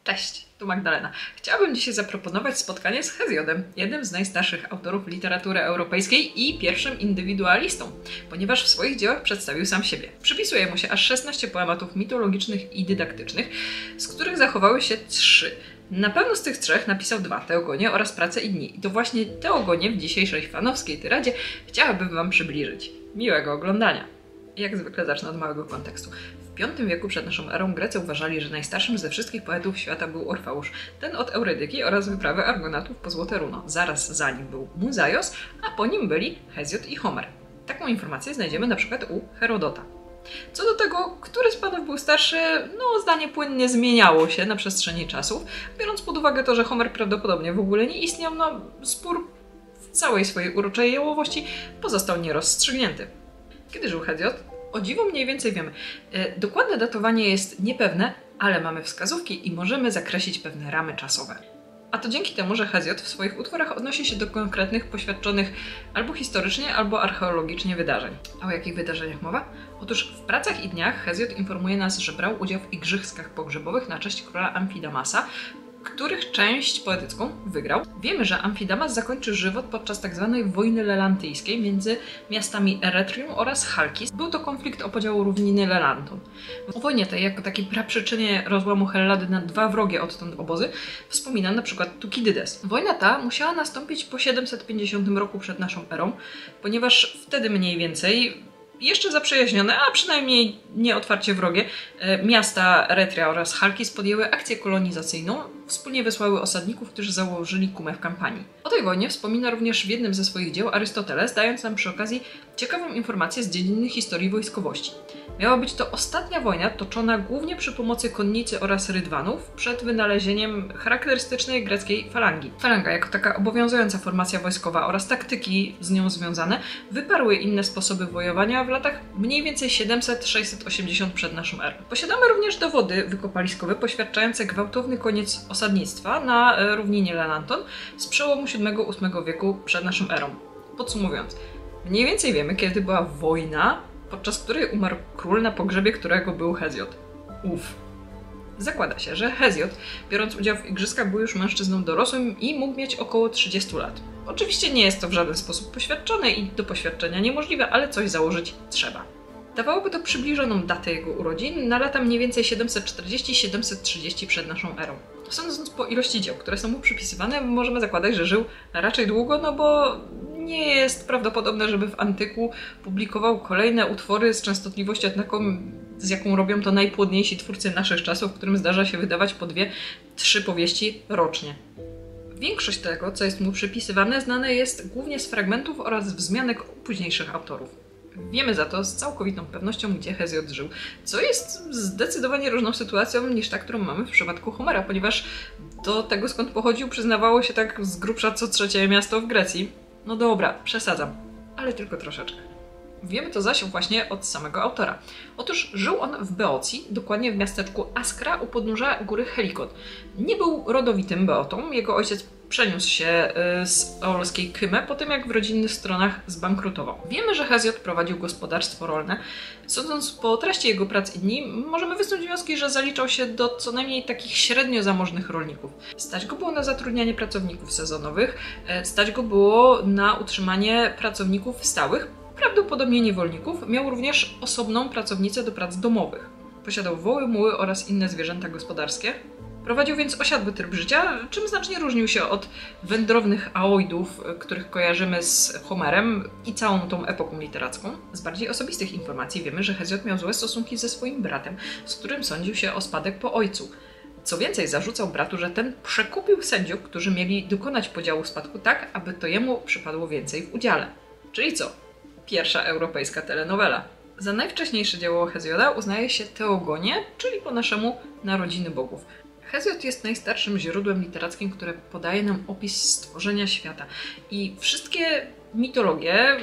Cześć, tu Magdalena. Chciałabym dzisiaj zaproponować spotkanie z Hezjodem, jednym z najstarszych autorów literatury europejskiej i pierwszym indywidualistą, ponieważ w swoich dziełach przedstawił sam siebie. Przypisuje mu się aż 16 poematów mitologicznych i dydaktycznych, z których zachowały się 3. Na pewno z tych 3 napisał 2, Teogonie oraz Prace i dni. I to właśnie Teogonie w dzisiejszej fanowskiej tyradzie chciałabym Wam przybliżyć. Miłego oglądania! Jak zwykle zacznę od małego kontekstu. W V wieku przed naszą erą Grecy uważali, że najstarszym ze wszystkich poetów świata był Orfeusz, ten od Eurydyki oraz wyprawy Argonatów po Złote Runo. Zaraz za nim był Muzaios, a po nim byli Hezjod i Homer. Taką informację znajdziemy na przykład u Herodota. Co do tego, który z panów był starszy, zdanie płynnie zmieniało się na przestrzeni czasów, biorąc pod uwagę to, że Homer prawdopodobnie w ogóle nie istniał, spór w całej swojej uroczej jałowości pozostał nierozstrzygnięty. Kiedy żył Hezjod? O dziwo mniej więcej wiemy. Dokładne datowanie jest niepewne, ale mamy wskazówki i możemy zakreślić pewne ramy czasowe. A to dzięki temu, że Hezjod w swoich utworach odnosi się do konkretnych, poświadczonych albo historycznie, albo archeologicznie wydarzeń. A o jakich wydarzeniach mowa? Otóż w Pracach i dniach Hezjod informuje nas, że brał udział w igrzyskach pogrzebowych na cześć króla Amfidamasa, których część poetycką wygrał. Wiemy, że Amfidamas zakończył żywot podczas tzw. wojny lelantyjskiej między miastami Eretrium oraz Chalkis. Był to konflikt o podział równiny Lelantu. O wojnie tej, jako takiej praprzyczynie rozłamu Hellady na 2 wrogie odtąd obozy, wspomina na przykład Tukidydes. Wojna ta musiała nastąpić po 750 roku przed naszą erą, ponieważ wtedy mniej więcej jeszcze zaprzyjaźnione, a przynajmniej nie otwarcie wrogie, miasta Eretria oraz Chalkis podjęły akcję kolonizacyjną, wspólnie wysłały osadników, którzy założyli kumę w kampanii. O tej wojnie wspomina również w jednym ze swoich dzieł Arystoteles, dając nam przy okazji ciekawą informację z dziedziny historii wojskowości. Miała być to ostatnia wojna toczona głównie przy pomocy konnicy oraz rydwanów przed wynalezieniem charakterystycznej greckiej falangi. Falanga, jako taka obowiązująca formacja wojskowa oraz taktyki z nią związane, wyparły inne sposoby wojowania w latach mniej więcej 700-680 przed naszą erą. Posiadamy również dowody wykopaliskowe poświadczające gwałtowny koniec osadnictwa na równinie Lelanton z przełomu VII-VIII wieku przed naszą erą. Podsumowując, mniej więcej wiemy, kiedy była wojna, podczas której umarł król, na pogrzebie którego był Hezjod. Zakłada się, że Hezjod, biorąc udział w igrzyskach, był już mężczyzną dorosłym i mógł mieć około 30 lat. Oczywiście nie jest to w żaden sposób poświadczone i do poświadczenia niemożliwe, ale coś założyć trzeba. Dawałoby to przybliżoną datę jego urodzin na lata mniej więcej 740-730 przed naszą erą. Sądząc po ilości dzieł, które są mu przypisywane, możemy zakładać, że żył raczej długo, bo nie jest prawdopodobne, żeby w antyku publikował kolejne utwory z częstotliwością taką, z jaką robią to najpłodniejsi twórcy naszych czasów, którym zdarza się wydawać po 2-3 powieści rocznie. Większość tego, co jest mu przypisywane, znane jest głównie z fragmentów oraz wzmianek późniejszych autorów. Wiemy za to z całkowitą pewnością, gdzie Hezjod żył, co jest zdecydowanie różną sytuacją niż ta, którą mamy w przypadku Homera, ponieważ do tego, skąd pochodził, przyznawało się tak z grubsza co 3. miasto w Grecji. No dobra, przesadzam, ale tylko troszeczkę. Wiemy to zaś właśnie od samego autora. Otóż żył on w Beocji, dokładnie w miasteczku Askra u podnóża góry Helikon. Nie był rodowitym Beotą, jego ojciec przeniósł się z eolskiej Kyme po tym, jak w rodzinnych stronach zbankrutował. Wiemy, że Hezjod prowadził gospodarstwo rolne. Sądząc po treści jego prac i dni, możemy wysnuć wnioski, że zaliczał się do co najmniej takich średnio zamożnych rolników. Stać go było na zatrudnianie pracowników sezonowych, stać go było na utrzymanie pracowników stałych, prawdopodobnie niewolników. Miał również osobną pracownicę do prac domowych. Posiadał woły, muły oraz inne zwierzęta gospodarskie. Prowadził więc osiadły tryb życia, czym znacznie różnił się od wędrownych Aoidów, których kojarzymy z Homerem i całą tą epoką literacką. Z bardziej osobistych informacji wiemy, że Hezjod miał złe stosunki ze swoim bratem, z którym sądził się o spadek po ojcu. Co więcej, zarzucał bratu, że ten przekupił sędziów, którzy mieli dokonać podziału spadku tak, aby to jemu przypadło więcej w udziale. Czyli co? Pierwsza europejska telenowela. Za najwcześniejsze dzieło Hezjoda uznaje się Teogonię, czyli po naszemu Narodziny Bogów. Hezjod jest najstarszym źródłem literackim, które podaje nam opis stworzenia świata. I wszystkie mitologie,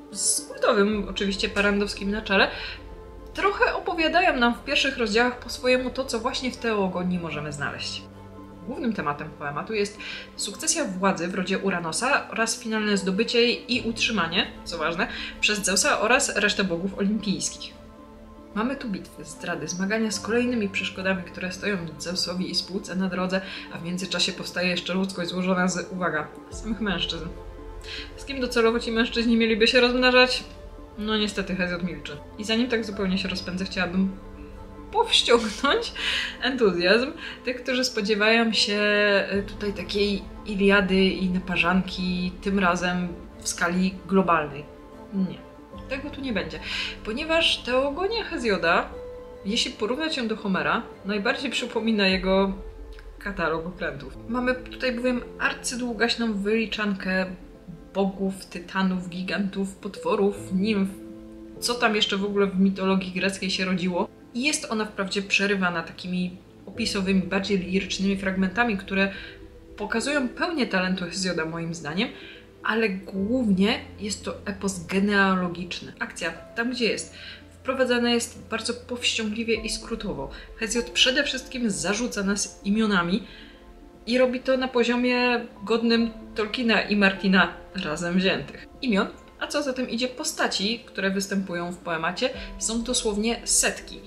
z kultowym oczywiście Parandowskim na czele, trochę opowiadają nam w pierwszych rozdziałach po swojemu to, co właśnie w Teogonii możemy znaleźć. Głównym tematem poematu jest sukcesja władzy w rodzie Uranosa oraz finalne zdobycie i utrzymanie, co ważne, przez Zeusa oraz resztę bogów olimpijskich. Mamy tu bitwy, zdrady, zmagania z kolejnymi przeszkodami, które stoją Zeusowi i spółce na drodze, a w międzyczasie powstaje jeszcze ludzkość złożona z, uwaga, samych mężczyzn. Z kim docelowo ci mężczyźni mieliby się rozmnażać? No niestety Hezjod milczy. I zanim tak zupełnie się rozpędzę, chciałabym powściągnąć entuzjazm tych, którzy spodziewają się tutaj takiej Iliady i Naparzanki, tym razem w skali globalnej. Nie. Tego tu nie będzie. Ponieważ teogonia Hezjoda, jeśli porównać ją do Homera, najbardziej przypomina jego katalog okrętów. Mamy tutaj bowiem arcydługaśną wyliczankę bogów, tytanów, gigantów, potworów, nimf, co tam jeszcze w ogóle w mitologii greckiej się rodziło. I jest ona wprawdzie przerywana takimi opisowymi, bardziej lirycznymi fragmentami, które pokazują pełnię talentu Hezjoda moim zdaniem, ale głównie jest to epos genealogiczny. Akcja tam, gdzie jest, wprowadzana jest bardzo powściągliwie i skrótowo. Hezjod przede wszystkim zarzuca nas imionami i robi to na poziomie godnym Tolkiena i Martina razem wziętych. Imion, a co za tym idzie postaci, które występują w poemacie, są dosłownie setki.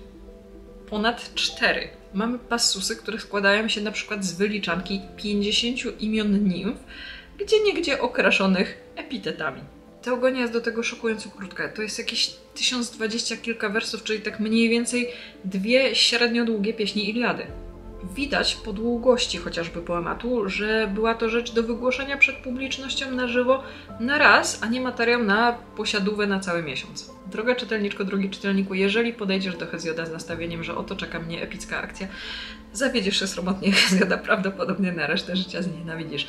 Ponad 4. Mamy passusy, które składają się na przykład z wyliczanki 50 imion nimf, gdzieniegdzie okraszonych epitetami. Teogonia jest do tego szokująco krótka. To jest jakieś 1020 kilka wersów, czyli tak mniej więcej 2 średnio długie pieśni Iliady. Widać po długości chociażby poematu, że była to rzecz do wygłoszenia przed publicznością na żywo na raz, a nie materiał na posiadówę na cały miesiąc. Droga czytelniczko, drogi czytelniku, jeżeli podejdziesz do Hezjoda z nastawieniem, że oto czeka mnie epicka akcja, zawiedziesz się sromotnie Hezjoda, prawdopodobnie na resztę życia znienawidzisz.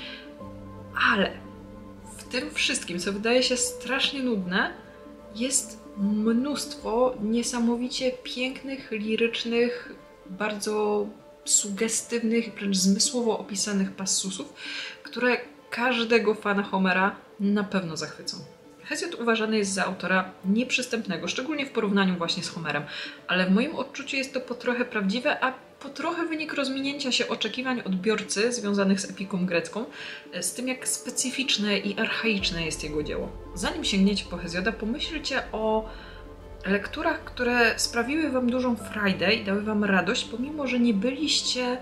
Ale w tym wszystkim, co wydaje się strasznie nudne, jest mnóstwo niesamowicie pięknych, lirycznych, bardzo sugestywnych, wręcz zmysłowo opisanych passusów, które każdego fana Homera na pewno zachwycą. Hezjod uważany jest za autora nieprzystępnego, szczególnie w porównaniu właśnie z Homerem, ale w moim odczuciu jest to po trochę prawdziwe, a po trochę wynik rozminięcia się oczekiwań odbiorcy związanych z epiką grecką, z tym jak specyficzne i archaiczne jest jego dzieło. Zanim sięgniecie po Hezjoda, pomyślcie o lekturach, które sprawiły wam dużą frajdę i dały wam radość, pomimo że nie byliście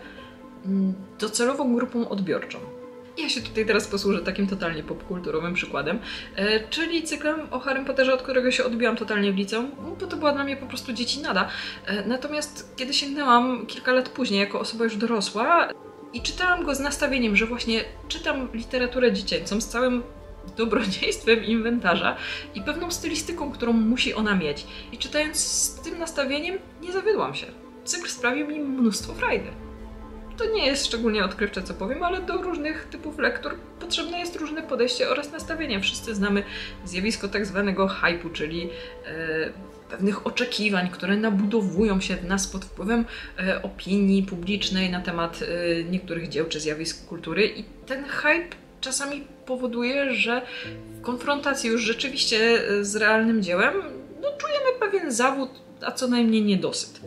docelową grupą odbiorczą. Ja się tutaj teraz posłużę takim totalnie popkulturowym przykładem, czyli cyklem o Harrym Potterze, od którego się odbiłam totalnie w liceum, bo to była dla mnie po prostu dziecinada. Natomiast kiedy sięgnęłam kilka lat później, jako osoba już dorosła i czytałam go z nastawieniem, że właśnie czytam literaturę dziecięcą z całym dobrodziejstwem inwentarza i pewną stylistyką, którą musi ona mieć. I czytając z tym nastawieniem nie zawiodłam się. Cykl sprawił mi mnóstwo frajdy. To nie jest szczególnie odkrywcze, co powiem, ale do różnych typów lektur potrzebne jest różne podejście oraz nastawienie. Wszyscy znamy zjawisko tak zwanego hype'u, czyli pewnych oczekiwań, które nabudowują się w nas pod wpływem opinii publicznej na temat niektórych dzieł czy zjawisk kultury i ten hype czasami powoduje, że w konfrontacji już rzeczywiście z realnym dziełem czujemy pewien zawód, a co najmniej niedosyt.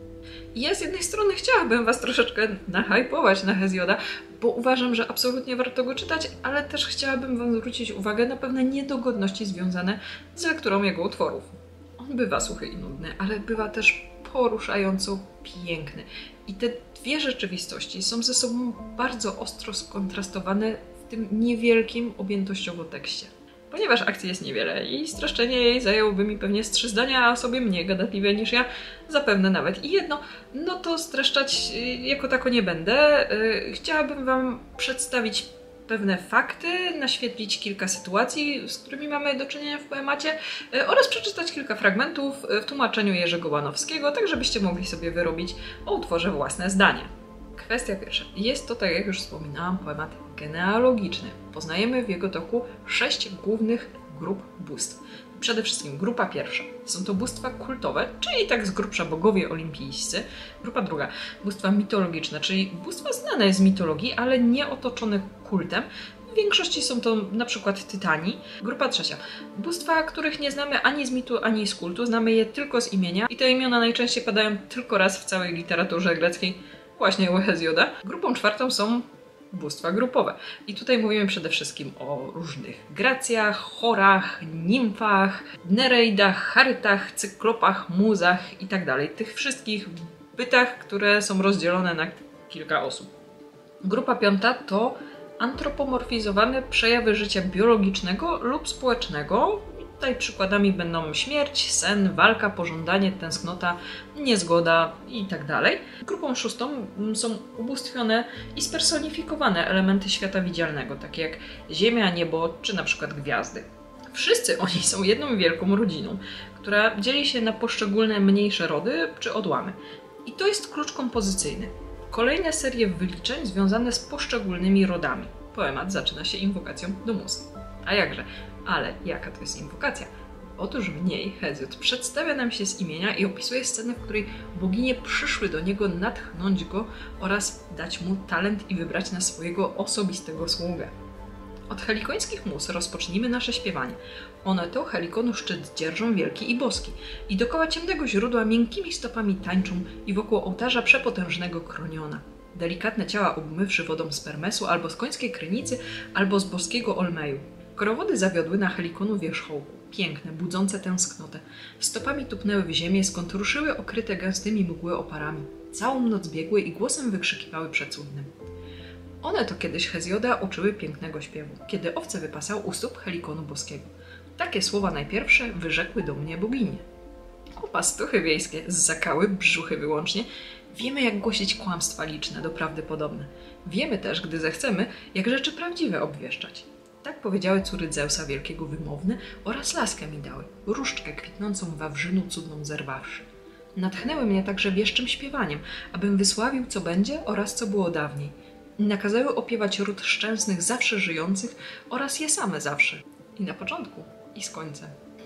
I ja z jednej strony chciałabym was troszeczkę nahypować na Hezjoda, bo uważam, że absolutnie warto go czytać, ale też chciałabym wam zwrócić uwagę na pewne niedogodności związane z lekturą jego utworów. On bywa suchy i nudny, ale bywa też poruszająco piękny. I te dwie rzeczywistości są ze sobą bardzo ostro skontrastowane w tym niewielkim objętościowo tekście. Ponieważ akcji jest niewiele i streszczenie jej zajęłoby mi pewnie z 3 zdania, a sobie mniej gadatliwe niż ja, zapewne nawet i jedno, no to streszczać jako tako nie będę. Chciałabym wam przedstawić pewne fakty, naświetlić kilka sytuacji, z którymi mamy do czynienia w poemacie oraz przeczytać kilka fragmentów w tłumaczeniu Jerzego Łanowskiego, tak żebyście mogli sobie wyrobić o utworze własne zdanie. Kwestia pierwsza. Jest to, tak jak już wspominałam, poemat genealogiczny. Poznajemy w jego toku 6 głównych grup bóstw. Przede wszystkim grupa pierwsza. Są to bóstwa kultowe, czyli tak z grubsza bogowie olimpijscy. Grupa druga. Bóstwa mitologiczne, czyli bóstwa znane z mitologii, ale nie otoczone kultem. W większości są to na przykład tytani. Grupa trzecia. Bóstwa, których nie znamy ani z mitu, ani z kultu. Znamy je tylko z imienia i te imiona najczęściej padają tylko raz w całej literaturze greckiej, właśnie u Hezjoda. Grupą czwartą są bóstwa grupowe. I tutaj mówimy przede wszystkim o różnych gracjach, chorach, nimfach, nereidach, charytach, cyklopach, muzach itd. Tych wszystkich bytach, które są rozdzielone na kilka osób. Grupa piąta to antropomorfizowane przejawy życia biologicznego lub społecznego. Tutaj przykładami będą śmierć, sen, walka, pożądanie, tęsknota, niezgoda itd. Grupą szóstą są ubóstwione i spersonifikowane elementy świata widzialnego, takie jak ziemia, niebo czy na przykład gwiazdy. Wszyscy oni są jedną wielką rodziną, która dzieli się na poszczególne mniejsze rody czy odłamy. I to jest klucz kompozycyjny. Kolejne serie wyliczeń związane z poszczególnymi rodami. Poemat zaczyna się inwokacją do mus. A jakże? Ale jaka to jest inwokacja? Otóż w niej Hezjod przedstawia nam się z imienia i opisuje scenę, w której boginie przyszły do niego natchnąć go oraz dać mu talent i wybrać na swojego osobistego sługę. Od helikońskich mus rozpocznijmy nasze śpiewanie. One to helikonu szczyt dzierżą wielki i boski i dookoła ciemnego źródła miękkimi stopami tańczą i wokół ołtarza przepotężnego kroniona. Delikatne ciała obmywszy wodą z Permesu albo z końskiej krynicy, albo z boskiego Olmeju. Korowody zawiodły na helikonu wierzchołku, piękne, budzące tęsknotę. Stopami tupnęły w ziemię, skąd ruszyły okryte gęstymi mgły oparami. Całą noc biegły i głosem wykrzykiwały przecudnym. One to kiedyś Hezjoda uczyły pięknego śpiewu, kiedy owce wypasał u stóp helikonu boskiego. Takie słowa najpierwsze wyrzekły do mnie boginie. O pastuchy wiejskie, zakały, brzuchy wyłącznie, wiemy jak głosić kłamstwa liczne do prawdy podobne. Wiemy też, gdy zechcemy, jak rzeczy prawdziwe obwieszczać. Tak powiedziały córy Zeusa Wielkiego wymowne oraz laskę mi dały, różdżkę kwitnącą wawrzynu cudną zerwawszy. Natchnęły mnie także wieszczym śpiewaniem, abym wysławił co będzie oraz co było dawniej. I nakazały opiewać ród szczęsnych zawsze żyjących oraz je same zawsze. I na początku, i z końcem.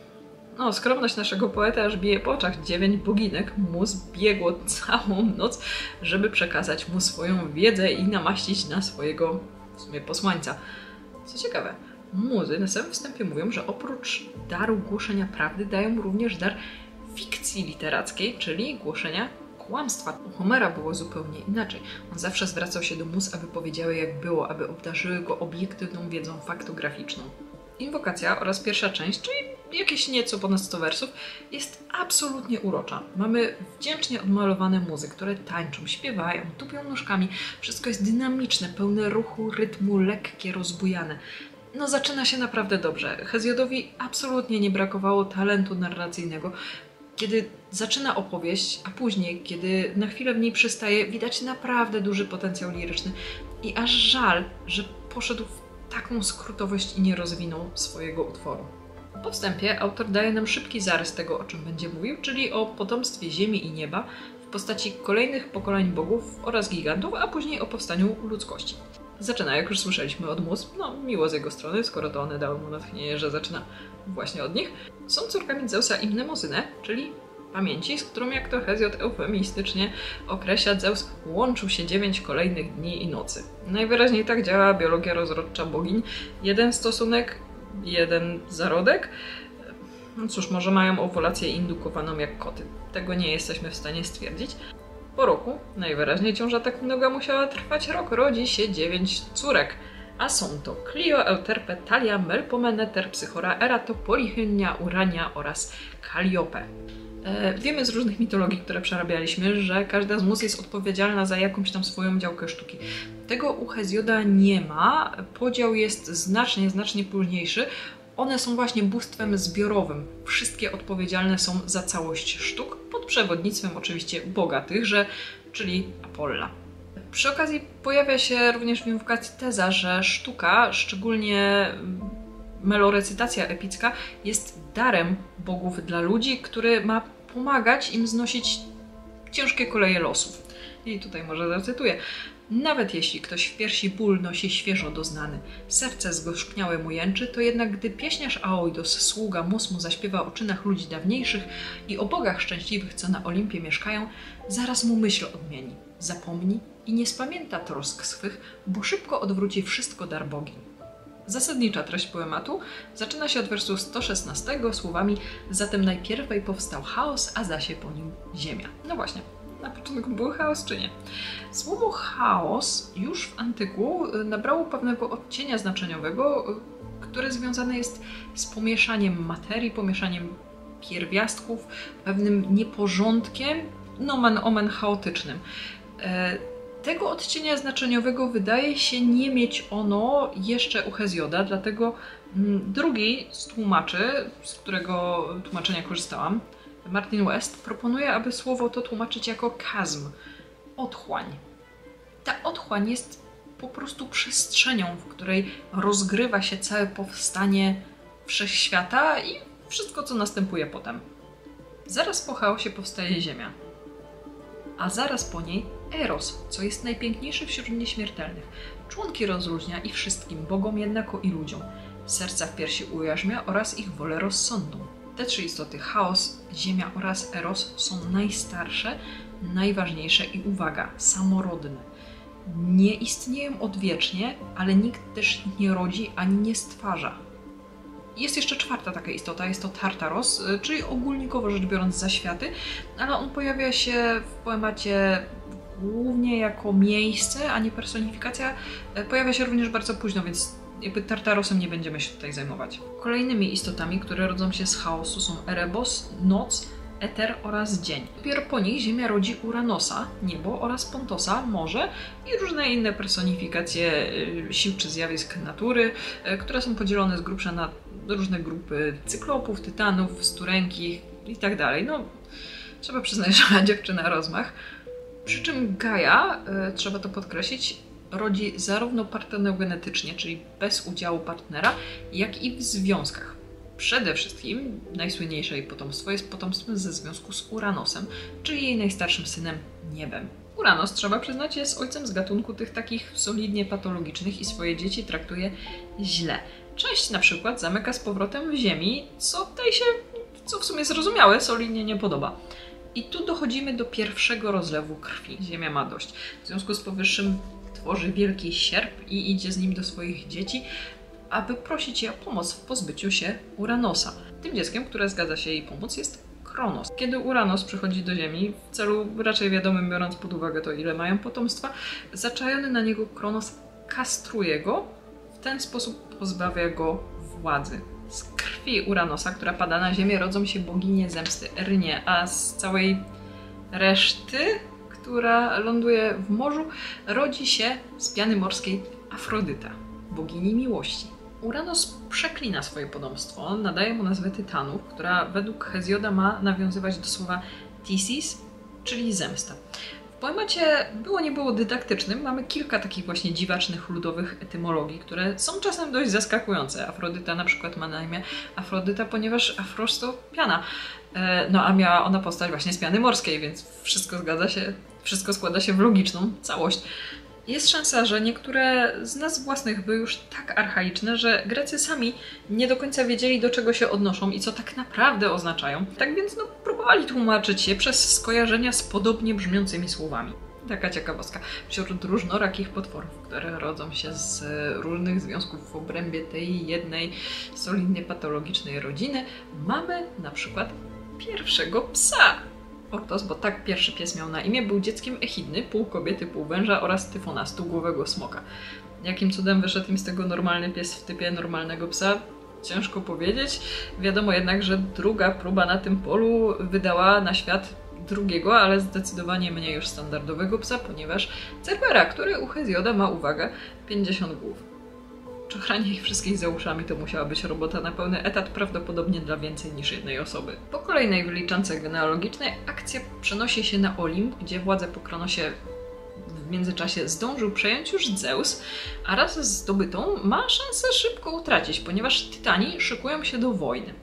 No, skromność naszego poeta aż bije po oczach. 9 boginek mus biegło całą noc, żeby przekazać mu swoją wiedzę i namaścić na swojego, w sumie, posłańca. Co ciekawe, muzy na samym wstępie mówią, że oprócz daru głoszenia prawdy dają również dar fikcji literackiej, czyli głoszenia kłamstwa. U Homera było zupełnie inaczej. On zawsze zwracał się do mus, aby powiedziały jak było, aby obdarzyły go obiektywną wiedzą faktograficzną. Inwokacja oraz pierwsza część, czyli jakieś nieco ponad 100 wersów, jest absolutnie urocza. Mamy wdzięcznie odmalowane muzy, które tańczą, śpiewają, tupią nóżkami. Wszystko jest dynamiczne, pełne ruchu, rytmu, lekkie, rozbujane. No zaczyna się naprawdę dobrze. Hezjodowi absolutnie nie brakowało talentu narracyjnego. Kiedy zaczyna opowieść, a później, kiedy na chwilę w niej przystaje, widać naprawdę duży potencjał liryczny. I aż żal, że poszedł w taką skrótowość i nie rozwinął swojego utworu. Po wstępie autor daje nam szybki zarys tego, o czym będzie mówił, czyli o potomstwie ziemi i nieba w postaci kolejnych pokoleń bogów oraz gigantów, a później o powstaniu ludzkości. Zaczyna, jak już słyszeliśmy, od mus. No, miło z jego strony, skoro to one dały mu natchnienie, że zaczyna właśnie od nich. Są córkami Zeusa i Mnemozynę, czyli pamięci, z którą, jak to Hezjod eufemistycznie określa, Zeus łączył się 9 kolejnych dni i nocy. Najwyraźniej tak działa biologia rozrodcza bogiń. Jeden stosunek, jeden zarodek. No cóż, może mają owulację indukowaną jak koty. Tego nie jesteśmy w stanie stwierdzić. Po roku, najwyraźniej ciąża tak długo musiała trwać rok, rodzi się 9 córek. A są to Clio, Euterpe, Thalia, Melpomene, Terpsychora, Erato, Polichymnia, Urania oraz Calliope. Wiemy z różnych mitologii, które przerabialiśmy, że każda z mus jest odpowiedzialna za jakąś tam swoją działkę sztuki. Tego u Hezjoda nie ma, podział jest znacznie późniejszy. One są właśnie bóstwem zbiorowym. Wszystkie odpowiedzialne są za całość sztuk, pod przewodnictwem oczywiście boga tychże, czyli Apolla. Przy okazji pojawia się również w inwokacji teza, że sztuka, szczególnie melorecytacja epicka, jest darem bogów dla ludzi, który ma pomagać im znosić ciężkie koleje losów. I tutaj może zacytuję. Nawet jeśli ktoś w piersi ból nosi świeżo doznany, serce zgorzkniałe mu jęczy, to jednak gdy pieśniarz Aoidos, sługa mus mu zaśpiewa o czynach ludzi dawniejszych i o bogach szczęśliwych, co na Olimpie mieszkają, zaraz mu myśl odmieni, zapomni i nie spamięta trosk swych, bo szybko odwróci wszystko dar bogiń. Zasadnicza treść poematu zaczyna się od wersu 116 słowami: zatem najpierwej powstał chaos, a zasie po nim ziemia. No właśnie, na początku był chaos czy nie? Słowo chaos już w antyku nabrało pewnego odcienia znaczeniowego, które związane jest z pomieszaniem materii, pomieszaniem pierwiastków, pewnym nieporządkiem, nomen omen chaotycznym. Tego odcienia znaczeniowego wydaje się nie mieć ono jeszcze u Hezjoda, dlatego drugi z tłumaczy, z którego tłumaczenia korzystałam, Martin West, proponuje, aby słowo to tłumaczyć jako kazm, otchłań. Ta otchłań jest po prostu przestrzenią, w której rozgrywa się całe powstanie wszechświata i wszystko, co następuje potem. Zaraz po chaosie powstaje Ziemia, a zaraz po niej Eros, co jest najpiękniejszy wśród nieśmiertelnych. Członki rozróżnia i wszystkim, bogom jednako i ludziom. Serca w piersi ujarzmia oraz ich wolę rozsądną. Te trzy istoty, chaos, Ziemia oraz Eros, są najstarsze, najważniejsze i uwaga, samorodne. Nie istnieją odwiecznie, ale nikt też ich nie rodzi ani nie stwarza. Jest jeszcze czwarta taka istota, jest to Tartaros, czyli ogólnikowo rzecz biorąc zaświaty, ale on pojawia się w poemacie głównie jako miejsce, a nie personifikacja. Pojawia się również bardzo późno, więc jakby Tartarosem nie będziemy się tutaj zajmować. Kolejnymi istotami, które rodzą się z chaosu, są Erebos, noc, eter oraz dzień. Dopiero po nich Ziemia rodzi Uranosa, niebo oraz Pontosa, morze i różne inne personifikacje sił czy zjawisk natury, które są podzielone z grubsza na różne grupy cyklopów, tytanów, sturenkich i tak dalej. No, trzeba przyznać, że ma dziewczyna rozmach. Przy czym Gaia, trzeba to podkreślić, rodzi zarówno partenogenetycznie, czyli bez udziału partnera, jak i w związkach. Przede wszystkim najsłynniejsze jej potomstwo jest potomstwem ze związku z Uranosem, czyli jej najstarszym synem Niebem. Uranos, trzeba przyznać, jest ojcem z gatunku tych takich solidnie patologicznych i swoje dzieci traktuje źle. Część na przykład zamyka z powrotem w ziemi, co tej się, co w sumie zrozumiałe, solidnie nie podoba. I tu dochodzimy do pierwszego rozlewu krwi. Ziemia ma dość. W związku z powyższym tworzy wielki sierp i idzie z nim do swoich dzieci, aby prosić je o pomoc w pozbyciu się Uranosa. Tym dzieckiem, które zgadza się jej pomóc, jest Kronos. Kiedy Uranos przychodzi do Ziemi, w celu raczej wiadomym, biorąc pod uwagę to, ile mają potomstwa, zaczajony na niego Kronos kastruje go, w ten sposób pozbawia go władzy. Z krwi Uranosa, która pada na Ziemię, rodzą się boginie zemsty Erynie, a z całej reszty, która ląduje w morzu, rodzi się z piany morskiej Afrodyta, bogini miłości. Uranos przeklina swoje potomstwo, nadaje mu nazwę Tytanów, która według Hezjoda ma nawiązywać do słowa Tisis, czyli zemsta. W poemacie było nie było dydaktycznym, mamy kilka takich właśnie dziwacznych, ludowych etymologii, które są czasem dość zaskakujące. Afrodyta na przykład ma na imię Afrodyta, ponieważ Afros to piana. No a miała ona postać właśnie z piany morskiej, więc wszystko zgadza się, wszystko składa się w logiczną całość. Jest szansa, że niektóre z nazw własnych były już tak archaiczne, że Grecy sami nie do końca wiedzieli, do czego się odnoszą i co tak naprawdę oznaczają. Tak więc próbowali tłumaczyć je przez skojarzenia z podobnie brzmiącymi słowami. Taka ciekawostka. Wśród różnorakich potworów, które rodzą się z różnych związków w obrębie tej jednej solidnie patologicznej rodziny, mamy na przykład pierwszego psa. Ortos, bo tak pierwszy pies miał na imię, był dzieckiem Echidny, pół kobiety, pół węża oraz Tyfona, stugłowego smoka. Jakim cudem wyszedł im z tego normalny pies w typie normalnego psa? Ciężko powiedzieć. Wiadomo jednak, że druga próba na tym polu wydała na świat drugiego, ale zdecydowanie mniej już standardowego psa, ponieważ Cerbera, który u Hezjoda ma, uwaga, 50 głów. Czochranie ich wszystkich za uszami to musiała być robota na pełny etat, prawdopodobnie dla więcej niż jednej osoby. Po kolejnej wyliczance genealogicznej akcja przenosi się na Olimp, gdzie władzę po Kronosie w międzyczasie zdążył przejąć już Zeus, a raz zdobytą ma szansę szybko utracić, ponieważ Tytani szykują się do wojny.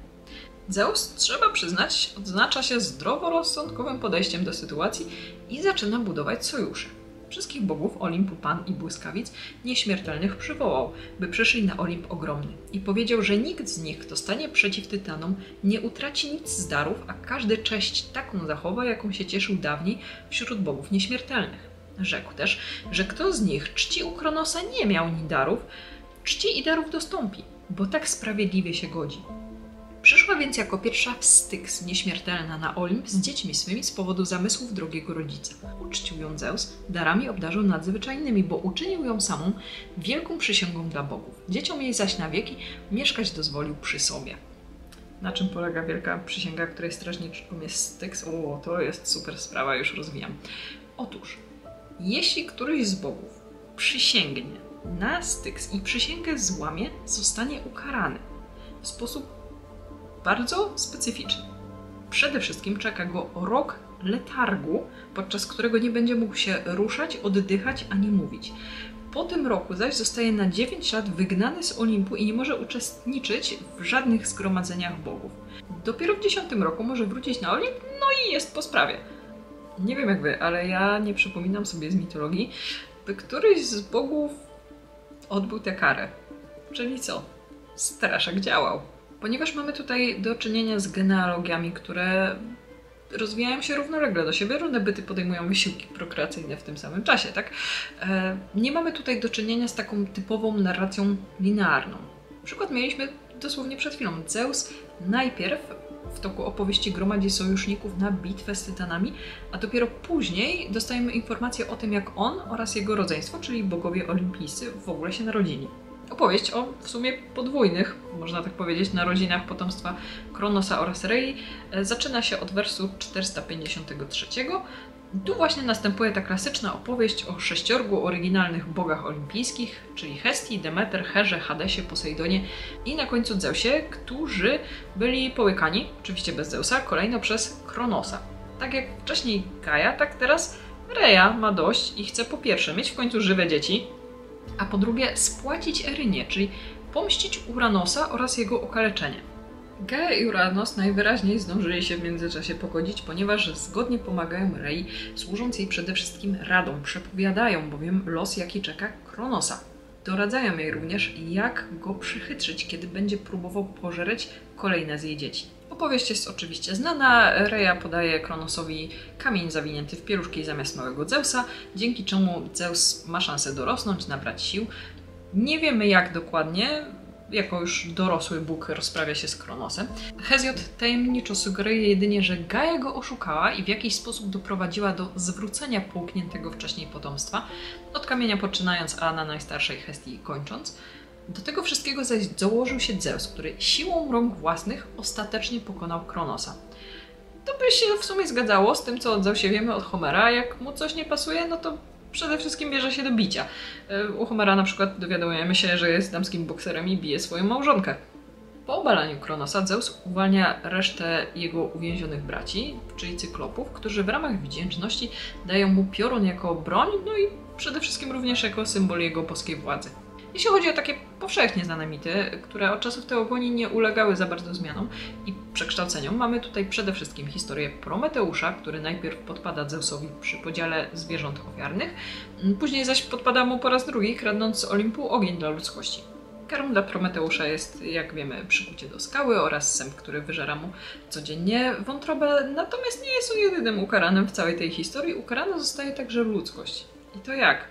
Zeus, trzeba przyznać, odznacza się zdroworozsądkowym podejściem do sytuacji i zaczyna budować sojusze. Wszystkich bogów Olimpu, Pan i Błyskawic nieśmiertelnych przywołał, by przyszli na Olimp ogromny i powiedział, że nikt z nich, kto stanie przeciw Tytanom, nie utraci nic z darów, a każdy cześć taką zachowa, jaką się cieszył dawniej wśród bogów nieśmiertelnych. Rzekł też, że kto z nich czci u Kronosa nie miał ni darów, czci i darów dostąpi, bo tak sprawiedliwie się godzi. Przyszła więc jako pierwsza w Styx nieśmiertelna na Olimp z dziećmi swymi z powodu zamysłów drogiego rodzica. Uczcił ją Zeus, darami obdarzył nadzwyczajnymi, bo uczynił ją samą wielką przysięgą dla bogów. Dzieciom jej zaś na wieki mieszkać dozwolił przy sobie. Na czym polega wielka przysięga, której strażniczką jest Styx? O, to jest super sprawa, już rozwijam. Otóż, jeśli któryś z bogów przysięgnie na Styx i przysięgę złamie, zostanie ukarany w sposób bardzo specyficzny. Przede wszystkim czeka go rok letargu, podczas którego nie będzie mógł się ruszać, oddychać ani mówić. Po tym roku zaś zostaje na 9 lat wygnany z Olimpu i nie może uczestniczyć w żadnych zgromadzeniach bogów. Dopiero w 10 roku może wrócić na Olimp, no i jest po sprawie. Nie wiem jak wy, ale ja nie przypominam sobie z mitologii, by któryś z bogów odbył tę karę. Czyli co? Straszak działał. Ponieważ mamy tutaj do czynienia z genealogiami, które rozwijają się równolegle do siebie, różne byty podejmują wysiłki prokreacyjne w tym samym czasie, tak? Nie mamy tutaj do czynienia z taką typową narracją linearną. Przykład mieliśmy dosłownie przed chwilą. Zeus najpierw w toku opowieści gromadzi sojuszników na bitwę z tytanami, a dopiero później dostajemy informację o tym, jak on oraz jego rodzeństwo, czyli bogowie olimpijscy, w ogóle się narodzili. Opowieść o w sumie podwójnych, można tak powiedzieć, narodzinach potomstwa Kronosa oraz Rei zaczyna się od wersu 453. Tu właśnie następuje ta klasyczna opowieść o 6 oryginalnych bogach olimpijskich, czyli Hestii, Demeter, Herze, Hadesie, Posejdonie i na końcu Zeusie, którzy byli połykani, oczywiście bez Zeusa, kolejno przez Kronosa. Tak jak wcześniej Gaja, tak teraz Reja ma dość i chce po pierwsze mieć w końcu żywe dzieci, a po drugie spłacić Erynię, czyli pomścić Uranosa oraz jego okaleczenie. Gaia i Uranos najwyraźniej zdążyli się w międzyczasie pogodzić, ponieważ zgodnie pomagają Rei, służąc jej przede wszystkim radą, przepowiadają bowiem los, jaki czeka Kronosa. Doradzają jej również, jak go przychytrzyć, kiedy będzie próbował pożereć kolejne z jej dzieci. Opowieść jest oczywiście znana. Reja podaje Kronosowi kamień zawinięty w pieluszki zamiast małego Zeusa, dzięki czemu Zeus ma szansę dorosnąć, nabrać sił. Nie wiemy jak dokładnie, jako już dorosły Bóg rozprawia się z Kronosem. Hezjod tajemniczo sugeruje jedynie, że Gaja go oszukała i w jakiś sposób doprowadziła do zwrócenia połkniętego wcześniej potomstwa, od kamienia poczynając, a na najstarszej Hestii kończąc. Do tego wszystkiego zaś dołożył się Zeus, który siłą rąk własnych ostatecznie pokonał Kronosa. To by się w sumie zgadzało z tym, co o Zeusie wiemy od Homera. Jak mu coś nie pasuje, no to przede wszystkim bierze się do bicia. U Homera na przykład dowiadujemy się, że jest damskim bokserem i bije swoją małżonkę. Po obalaniu Kronosa Zeus uwalnia resztę jego uwięzionych braci, czyli cyklopów, którzy w ramach wdzięczności dają mu piorun jako broń, no i przede wszystkim również jako symbol jego boskiej władzy. Jeśli chodzi o takie powszechnie znane mity, które od czasów Teogonii nie ulegały za bardzo zmianom i przekształceniom, mamy tutaj przede wszystkim historię Prometeusza, który najpierw podpada Zeusowi przy podziale zwierząt ofiarnych, później zaś podpada mu po raz drugi, kradnąc z Olimpu ogień dla ludzkości. Karą dla Prometeusza jest, jak wiemy, przykucie do skały oraz sęp, który wyżera mu codziennie wątrobę, natomiast nie jest on jedynym ukaranym w całej tej historii. Ukarana zostaje także ludzkość. I to jak?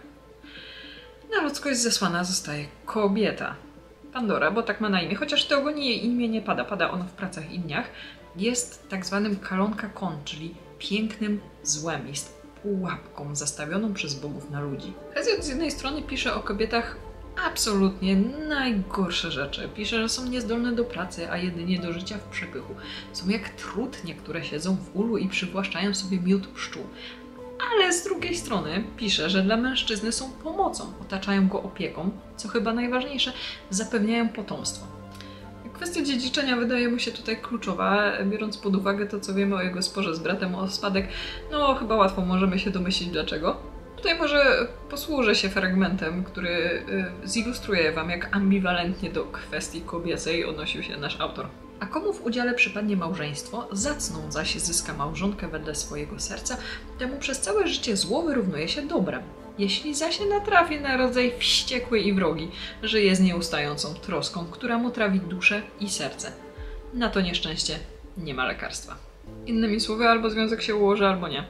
Na ludzkość zesłana zostaje kobieta. Pandora, bo tak ma na imię, chociaż w Teogonii jej imię nie pada, pada ono w pracach i dniach, jest tak zwanym kalonka kon, czyli pięknym złem, jest pułapką zastawioną przez bogów na ludzi. Hezjod z jednej strony pisze o kobietach absolutnie najgorsze rzeczy. Pisze, że są niezdolne do pracy, a jedynie do życia w przepychu. Są jak trutnie, które siedzą w ulu i przywłaszczają sobie miód pszczół. Ale z drugiej strony pisze, że dla mężczyzny są pomocą, otaczają go opieką, co chyba najważniejsze, zapewniają potomstwo. Kwestia dziedziczenia wydaje mu się tutaj kluczowa, biorąc pod uwagę to, co wiemy o jego sporze z bratem o spadek, no chyba łatwo możemy się domyślić dlaczego. Tutaj może posłużę się fragmentem, który zilustruje wam, jak ambiwalentnie do kwestii kobiecej odnosił się nasz autor. A komu w udziale przypadnie małżeństwo, zacną zaś zyska małżonkę wedle swojego serca, temu przez całe życie zło wyrównuje się dobrem. Jeśli zaś natrafi na rodzaj wściekły i wrogi, żyje z nieustającą troską, która mu trawi duszę i serce. Na to nieszczęście nie ma lekarstwa. Innymi słowy, albo związek się ułoży, albo nie.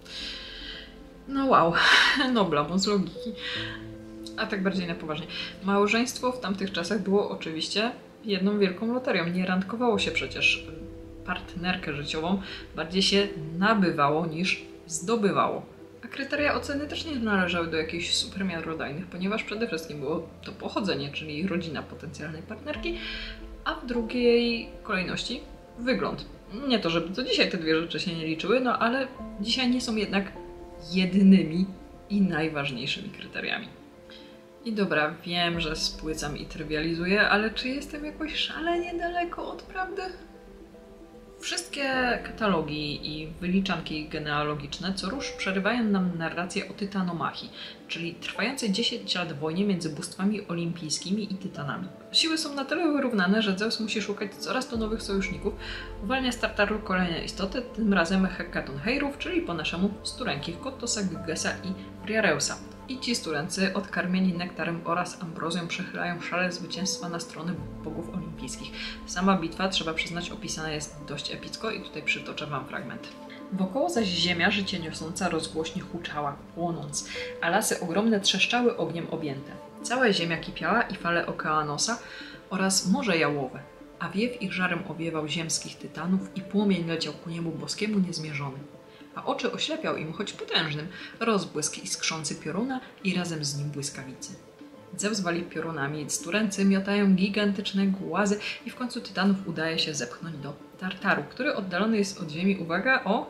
No wow, nobla, bo z logiki. A tak bardziej na poważnie. Małżeństwo w tamtych czasach było oczywiście jedną wielką loterią. Nie randkowało się przecież partnerkę życiową, bardziej się nabywało niż zdobywało. A kryteria oceny też nie należały do jakichś super miarodajnych, ponieważ przede wszystkim było to pochodzenie, czyli rodzina potencjalnej partnerki, a w drugiej kolejności wygląd. Nie to, żeby do dzisiaj te dwie rzeczy się nie liczyły, no ale dzisiaj nie są jednak jedynymi i najważniejszymi kryteriami. I dobra, wiem, że spłycam i trywializuję, ale czy jestem jakoś szalenie daleko od prawdy? Wszystkie katalogi i wyliczanki genealogiczne co rusz przerywają nam narrację o Tytanomachii, czyli trwającej 10 lat wojnie między bóstwami olimpijskimi i tytanami. Siły są na tyle wyrównane, że Zeus musi szukać coraz to nowych sojuszników, uwalnia z Tartaru kolejne istoty, tym razem hekatoncheirów, czyli po naszemu sturenkich Kotosa, Gygesa i Briareusa. I ci sturency, odkarmieni nektarem oraz ambrozją, przechylają szale zwycięstwa na stronę bogów olimpijskich. Sama bitwa, trzeba przyznać, opisana jest dość epicko i tutaj przytoczę wam fragment. Wokoło zaś ziemia życie niosąca rozgłośnie huczała, płonąc, a lasy ogromne trzeszczały ogniem objęte. Cała ziemia kipiała i fale Okeanosa oraz morze jałowe, a wiew ich żarem owiewał ziemskich tytanów i płomień leciał ku niebu boskiemu niezmierzony. A oczy oślepiał im, choć potężnym, rozbłysk iskrzący pioruna i razem z nim błyskawicy. Zeus wali piorunami, sturency miotają gigantyczne głazy i w końcu tytanów udaje się zepchnąć do Tartaru, który oddalony jest od ziemi, uwaga, o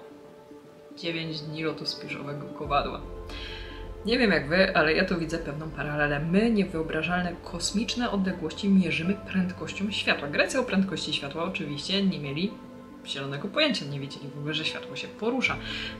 9 dni lotu spiżowego kowadła. Nie wiem jak wy, ale ja tu widzę pewną paralelę. My niewyobrażalne kosmiczne odległości mierzymy prędkością światła. Grecy o prędkości światła oczywiście nie mieli zielonego pojęcia, nie wiedzieli w ogóle, że światło się porusza.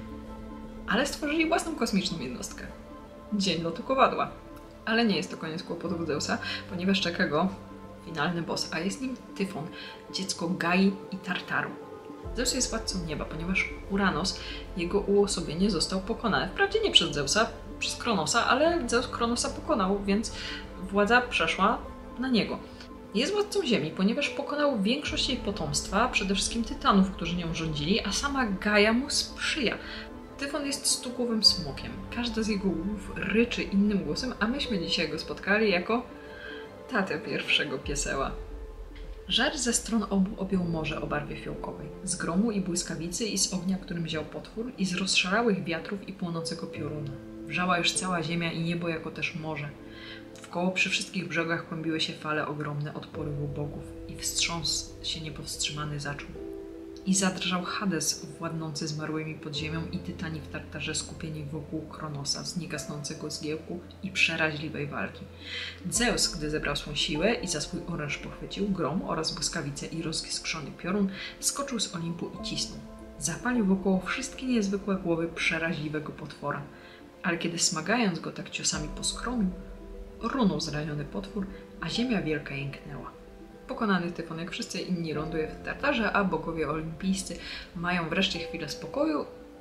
Ale stworzyli własną kosmiczną jednostkę. Dzień lotu kowadła. Ale nie jest to koniec kłopotów Zeusa, ponieważ czeka go finalny boss, a jest nim Tyfon, dziecko Gai i Tartaru. Zeus jest władcą nieba, ponieważ Uranos, jego uosobienie, został pokonany. Wprawdzie nie przez Zeusa, przez Kronosa, ale Zeus Kronosa pokonał, więc władza przeszła na niego. Jest władcą ziemi, ponieważ pokonał większość jej potomstwa, przede wszystkim tytanów, którzy nią rządzili, a sama Gaia mu sprzyja. Tyfon jest stukowym smokiem. Każda z jego głów ryczy innym głosem, a myśmy dzisiaj go spotkali jako tatę pierwszego pieseła. Żar ze stron obu objął morze o barwie fiołkowej, z gromu i błyskawicy i z ognia, którym ział potwór, i z rozszalałych wiatrów i płonącego pioruna. Wrzała już cała ziemia i niebo, jako też morze. Wkoło przy wszystkich brzegach kłębiły się fale ogromne od porywu bogów i wstrząs się niepowstrzymany zaczął. I zadrżał Hades, władnący zmarłymi pod ziemią, i tytani w Tartarze skupieni wokół Kronosa z niegasnącego zgiełku i przeraźliwej walki. Zeus, gdy zebrał swą siłę i za swój oręż pochwycił grom oraz błyskawice i rozskrzony piorun, skoczył z Olimpu i cisnął. Zapalił wokoło wszystkie niezwykłe głowy przeraźliwego potwora, ale kiedy smagając go tak ciosami po skromiu, runął zraniony potwór, a ziemia wielka jęknęła. Pokonany Tyfon, jak wszyscy inni, ląduje w Tartarze, a bogowie olimpijscy mają wreszcie chwilę spokoju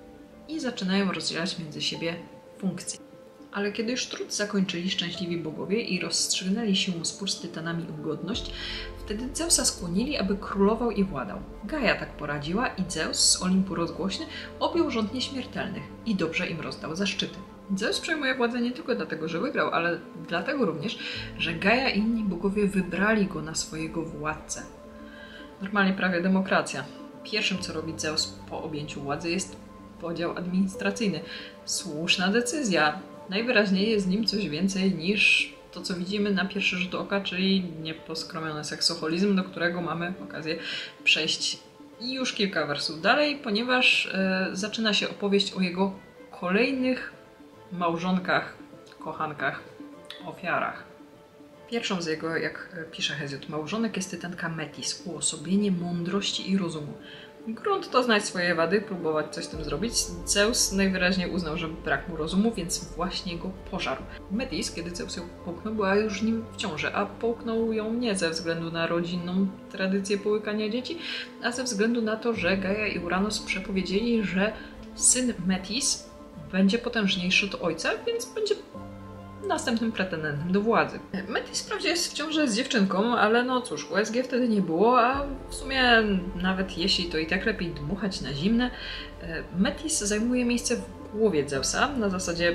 i zaczynają rozdzielać między siebie funkcje. Ale kiedy już trud zakończyli szczęśliwi bogowie i rozstrzygnęli siłą spór z tytanami o godność, wtedy Zeusa skłonili, aby królował i władał. Gaia tak poradziła i Zeus z Olimpu rozgłośny objął rząd nieśmiertelnych i dobrze im rozdał zaszczyty. Zeus przejmuje władzę nie tylko dlatego, że wygrał, ale dlatego również, że Gaia i inni bogowie wybrali go na swojego władcę. Normalnie prawie demokracja. Pierwszym, co robi Zeus po objęciu władzy, jest podział administracyjny. Słuszna decyzja. Najwyraźniej jest z nim coś więcej niż to, co widzimy na pierwszy rzut oka, czyli nieposkromiony seksoholizm, do którego mamy okazję przejść już kilka wersów dalej, ponieważ zaczyna się opowieść o jego kolejnych małżonkach, kochankach, ofiarach. Pierwszą z jego, jak pisze Hezjod, małżonek jest tytanka Metis, uosobienie mądrości i rozumu. Grunt to znać swoje wady, próbować coś z tym zrobić. Zeus najwyraźniej uznał, że brak mu rozumu, więc właśnie go pożarł. Metis, kiedy Zeus ją połknął, była już nim w ciąży, a połknął ją nie ze względu na rodzinną tradycję połykania dzieci, a ze względu na to, że Gaia i Uranos przepowiedzieli, że syn Metis będzie potężniejszy od ojca, więc będzie następnym pretendentem do władzy. Metis wprawdzie jest w ciąży z dziewczynką, ale no cóż, USG wtedy nie było, a w sumie nawet jeśli, to i tak lepiej dmuchać na zimne. Metis zajmuje miejsce w głowie Zeusa, na zasadzie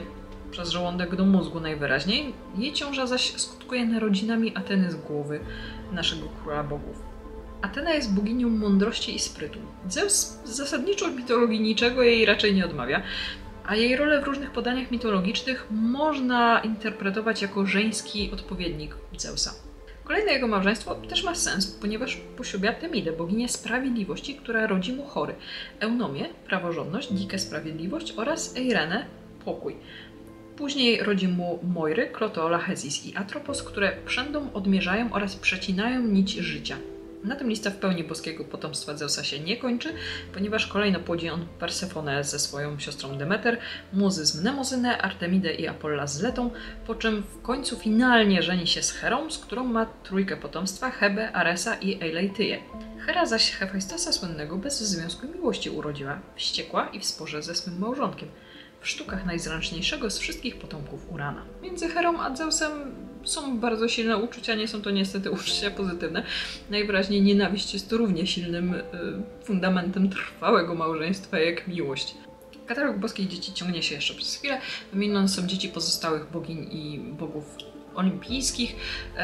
przez żołądek do mózgu najwyraźniej, jej ciąża zaś skutkuje narodzinami Ateny z głowy naszego króla bogów. Atena jest boginią mądrości i sprytu. Zeus zasadniczo od mitologii niczego jej raczej nie odmawia, a jej rolę w różnych podaniach mitologicznych można interpretować jako żeński odpowiednik Zeusa. Kolejne jego małżeństwo też ma sens, ponieważ poślubia Temidę, boginię sprawiedliwości, która rodzi mu chory, Eunomię, praworządność, Dikę, sprawiedliwość oraz Eirenę, pokój. Później rodzi mu Moiry, Klotola, Hezis i Atropos, które przędą odmierzają oraz przecinają nić życia. Na tym lista w pełni boskiego potomstwa Zeusa się nie kończy, ponieważ kolejno płodzi on Persefonę ze swoją siostrą Demeter, Muzy z Mnemozynę, Artemidę i Apolla z Letą, po czym w końcu finalnie żeni się z Herą, z którą ma trójkę potomstwa, Hebę, Aresa i Eileityję. Hera zaś Hefajstosa słynnego bez związku miłości urodziła, wściekła i w sporze ze swym małżonkiem, w sztukach najzręczniejszego z wszystkich potomków Urana. Między Herą a Zeusem są bardzo silne uczucia, nie są to niestety uczucia pozytywne. Najwyraźniej nienawiść jest to równie silnym fundamentem trwałego małżeństwa jak miłość. Katalog boskich dzieci ciągnie się jeszcze przez chwilę. Wymienione są dzieci pozostałych bogiń i bogów olimpijskich,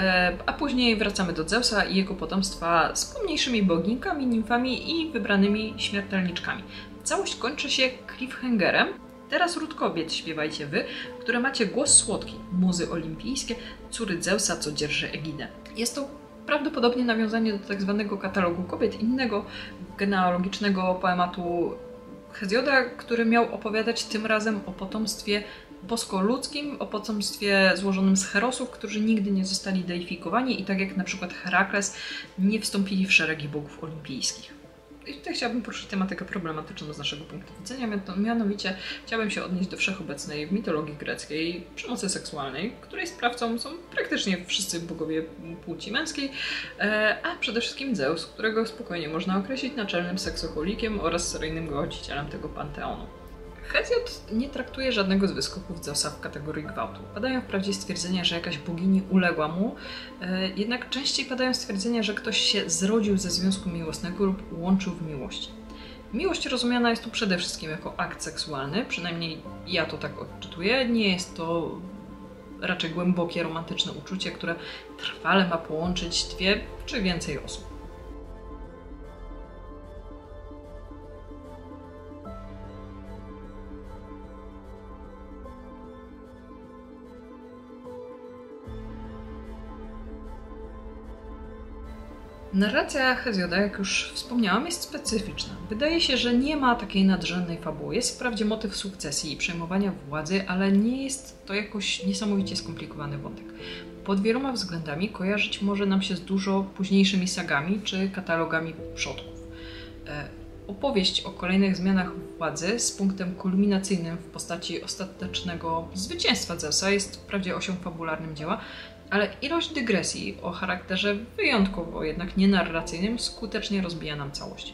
a później wracamy do Zeusa i jego potomstwa z pomniejszymi boginkami, nimfami i wybranymi śmiertelniczkami. Całość kończy się cliffhangerem. Teraz ród kobiet śpiewajcie wy, które macie głos słodki, muzy olimpijskie, córy Zeusa, co dzierży egidę. Jest to prawdopodobnie nawiązanie do tak zwanego katalogu kobiet, innego genealogicznego poematu Hezjoda, który miał opowiadać tym razem o potomstwie bosko-ludzkim, o potomstwie złożonym z herosów, którzy nigdy nie zostali deifikowani i tak jak na przykład Herakles nie wstąpili w szeregi bogów olimpijskich. I tutaj chciałabym poruszyć tematykę problematyczną z naszego punktu widzenia, mianowicie chciałabym się odnieść do wszechobecnej w mitologii greckiej przemocy seksualnej, której sprawcą są praktycznie wszyscy bogowie płci męskiej, a przede wszystkim Zeus, którego spokojnie można określić naczelnym seksoholikiem oraz seryjnym gwałcicielem tego panteonu. Hezjod nie traktuje żadnego z wyskoków Zeusa w kategorii gwałtu. Padają wprawdzie stwierdzenia, że jakaś bogini uległa mu, jednak częściej padają stwierdzenia, że ktoś się zrodził ze związku miłosnego lub łączył w miłości. Miłość rozumiana jest tu przede wszystkim jako akt seksualny, przynajmniej ja to tak odczytuję. Nie jest to raczej głębokie, romantyczne uczucie, które trwale ma połączyć dwie czy więcej osób. Narracja Hezjoda, jak już wspomniałam, jest specyficzna. Wydaje się, że nie ma takiej nadrzędnej fabuły. Jest wprawdzie motyw sukcesji i przejmowania władzy, ale nie jest to jakoś niesamowicie skomplikowany wątek. Pod wieloma względami kojarzyć może nam się z dużo późniejszymi sagami czy katalogami przodków. Opowieść o kolejnych zmianach władzy z punktem kulminacyjnym w postaci ostatecznego zwycięstwa Zeusa jest wprawdzie osią fabularnym dzieła, ale ilość dygresji o charakterze wyjątkowo jednak nienarracyjnym skutecznie rozbija nam całość.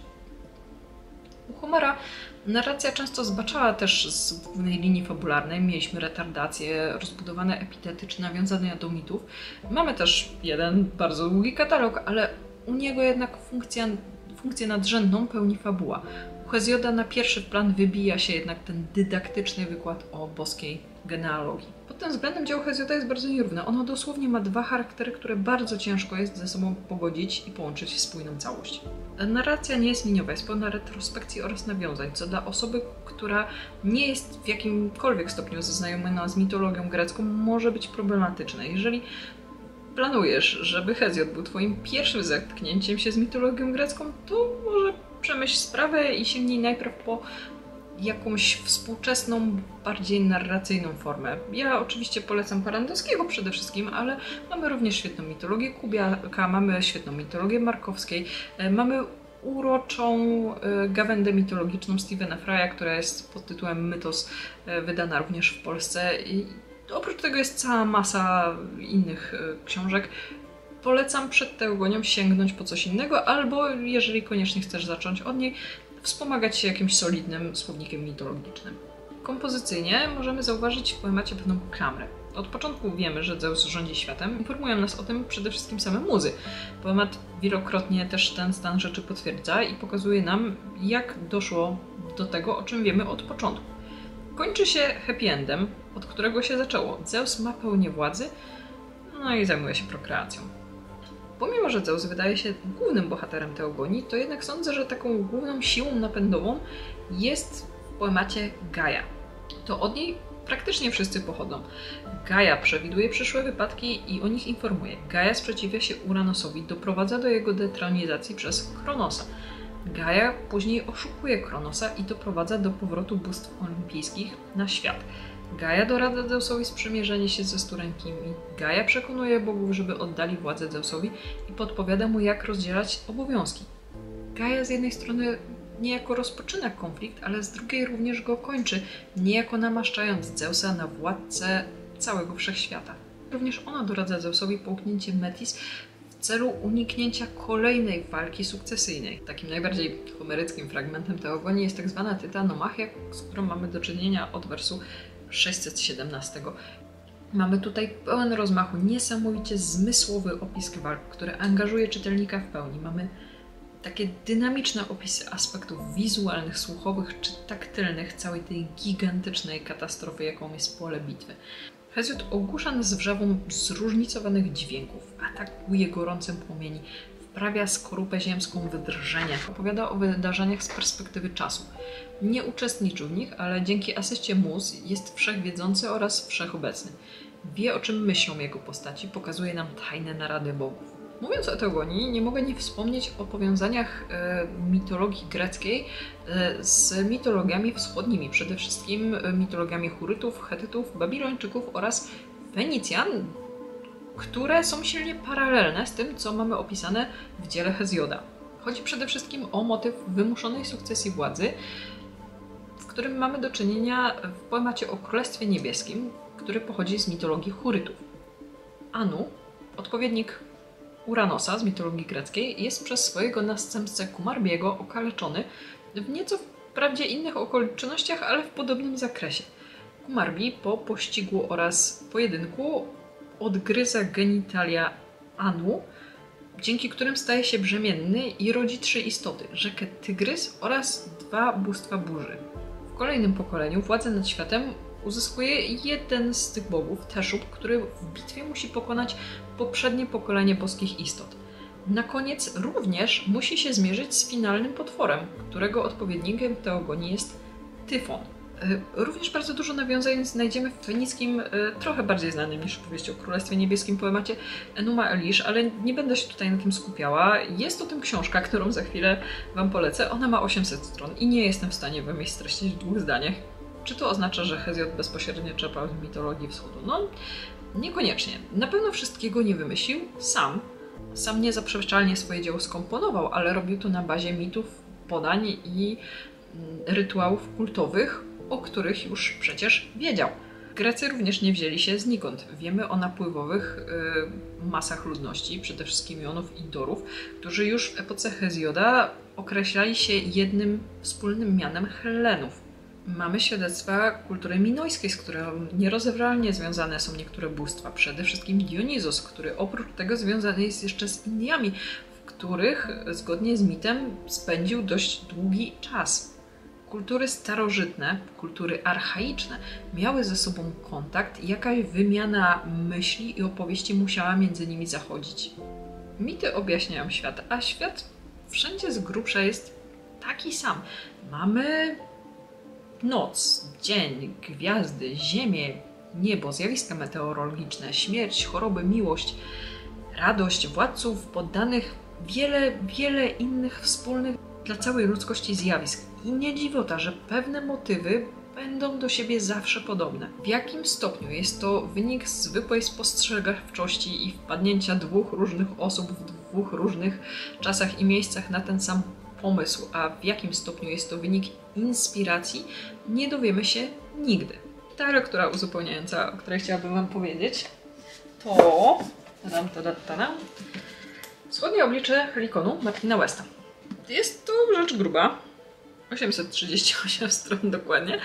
U Homera narracja często zbaczała też z głównej linii fabularnej. Mieliśmy retardacje, rozbudowane epitety czy nawiązania do mitów. Mamy też jeden bardzo długi katalog, ale u niego jednak funkcję nadrzędną pełni fabuła. U Hezjoda na pierwszy plan wybija się jednak ten dydaktyczny wykład o boskiej genealogii. Pod tym względem dzieło Hezjoda jest bardzo nierówne. Ono dosłownie ma dwa charaktery, które bardzo ciężko jest ze sobą pogodzić i połączyć w spójną całość. Narracja nie jest liniowa, jest pełna retrospekcji oraz nawiązań, co dla osoby, która nie jest w jakimkolwiek stopniu zaznajomiona z mitologią grecką, może być problematyczne. Jeżeli planujesz, żeby Hezjod był twoim pierwszym zetknięciem się z mitologią grecką, to może przemyśl sprawę i sięgnij najpierw po jakąś współczesną, bardziej narracyjną formę. Ja oczywiście polecam Parandowskiego przede wszystkim, ale mamy również świetną mitologię Kubiaka, mamy świetną mitologię Markowskiej, mamy uroczą gawędę mitologiczną Stephena Frya, która jest pod tytułem Mytos, wydana również w Polsce. I oprócz tego jest cała masa innych książek. Polecam przed teogonią sięgnąć po coś innego, albo jeżeli koniecznie chcesz zacząć od niej, wspomagać się jakimś solidnym słownikiem mitologicznym. Kompozycyjnie możemy zauważyć w poemacie pewną klamrę. Od początku wiemy, że Zeus rządzi światem. Informują nas o tym przede wszystkim same muzy. Poemat wielokrotnie też ten stan rzeczy potwierdza i pokazuje nam, jak doszło do tego, o czym wiemy od początku. Kończy się happy endem, od którego się zaczęło. Zeus ma pełnię władzy, no i zajmuje się prokreacją. Pomimo, że Zeus wydaje się głównym bohaterem teogonii, to jednak sądzę, że taką główną siłą napędową jest w poemacie Gaja. To od niej praktycznie wszyscy pochodzą. Gaja przewiduje przyszłe wypadki i o nich informuje. Gaja sprzeciwia się Uranosowi, doprowadza do jego detronizacji przez Kronosa. Gaja później oszukuje Kronosa i doprowadza do powrotu bóstw olimpijskich na świat. Gaja doradza Zeusowi sprzymierzenie się ze Sturenkimi. Gaja przekonuje bogów, żeby oddali władzę Zeusowi i podpowiada mu, jak rozdzielać obowiązki. Gaja z jednej strony niejako rozpoczyna konflikt, ale z drugiej również go kończy, niejako namaszczając Zeusa na władcę całego wszechświata. Również ona doradza Zeusowi połknięcie Metis w celu uniknięcia kolejnej walki sukcesyjnej. Takim najbardziej homeryckim fragmentem teogonii jest tak zwana Tytanomachia, z którą mamy do czynienia od wersu 617. Mamy tutaj pełen rozmachu, niesamowicie zmysłowy opis walk, który angażuje czytelnika w pełni. Mamy takie dynamiczne opisy aspektów wizualnych, słuchowych czy taktylnych całej tej gigantycznej katastrofy, jaką jest pole bitwy. Hesiod ogłusza nas wrzawą zróżnicowanych dźwięków, atakuje gorącym płomieni, wprawia skorupę ziemską w drżenie, opowiada o wydarzeniach z perspektywy czasu. Nie uczestniczył w nich, ale dzięki asyście mus jest wszechwiedzący oraz wszechobecny. Wie, o czym myślą jego postaci, pokazuje nam tajne narady bogów. Mówiąc o teogonii, nie mogę nie wspomnieć o powiązaniach mitologii greckiej z mitologiami wschodnimi, przede wszystkim mitologiami Hurytów, Chetytów, Babilończyków oraz Fenicjan, które są silnie paralelne z tym, co mamy opisane w dziele Hezjoda. Chodzi przede wszystkim o motyw wymuszonej sukcesji władzy, w którym mamy do czynienia w poemacie o Królestwie Niebieskim, który pochodzi z mitologii Hurytów. Anu, odpowiednik Uranosa z mitologii greckiej, jest przez swojego następcę Kumarbiego okaleczony w nieco wprawdzie innych okolicznościach, ale w podobnym zakresie. Kumarbi po pościgu oraz pojedynku odgryza genitalia Anu, dzięki którym staje się brzemienny i rodzi 3 istoty, rzekę Tygrys oraz 2 bóstwa burzy. W kolejnym pokoleniu władzę nad światem uzyskuje jeden z tych bogów, Teszub, który w bitwie musi pokonać poprzednie pokolenie boskich istot. Na koniec również musi się zmierzyć z finalnym potworem, którego odpowiednikiem teogonii jest Tyfon. Również bardzo dużo nawiązań znajdziemy w fenickim, trochę bardziej znanym niż opowieść o Królestwie Niebieskim poemacie Enuma Elish, ale nie będę się tutaj na tym skupiała. Jest o tym książka, którą za chwilę Wam polecę. Ona ma 800 stron i nie jestem w stanie Wam jej streścić w 2 zdaniach. Czy to oznacza, że Hesiod bezpośrednio czerpał z mitologii wschodu? No, niekoniecznie. Na pewno wszystkiego nie wymyślił sam. Sam niezaprzeczalnie swoje dzieło skomponował, ale robił to na bazie mitów, podań i rytuałów kultowych, o których już przecież wiedział. Grecy również nie wzięli się znikąd. Wiemy o napływowych masach ludności, przede wszystkim Jonów i Dorów, którzy już w epoce Hezjoda określali się jednym wspólnym mianem Hellenów. Mamy świadectwa kultury minojskiej, z którą nierozerwalnie związane są niektóre bóstwa. Przede wszystkim Dionizos, który oprócz tego związany jest jeszcze z Indiami, w których zgodnie z mitem spędził dość długi czas. Kultury starożytne, kultury archaiczne miały ze sobą kontakt i jakaś wymiana myśli i opowieści musiała między nimi zachodzić. Mity objaśniają świat, a świat wszędzie z grubsza jest taki sam. Mamy noc, dzień, gwiazdy, ziemię, niebo, zjawiska meteorologiczne, śmierć, choroby, miłość, radość, władców, poddanych, wiele innych wspólnych dla całej ludzkości zjawisk. I nie dziwota, że pewne motywy będą do siebie zawsze podobne. W jakim stopniu jest to wynik zwykłej spostrzegawczości i wpadnięcia 2 różnych osób w 2 różnych czasach i miejscach na ten sam pomysł, a w jakim stopniu jest to wynik inspiracji, nie dowiemy się nigdy. Ta lektura uzupełniająca, o której chciałabym Wam powiedzieć, to Wschodnie oblicze Helikonu Martina Westa. Jest to rzecz gruba, 838 stron dokładnie.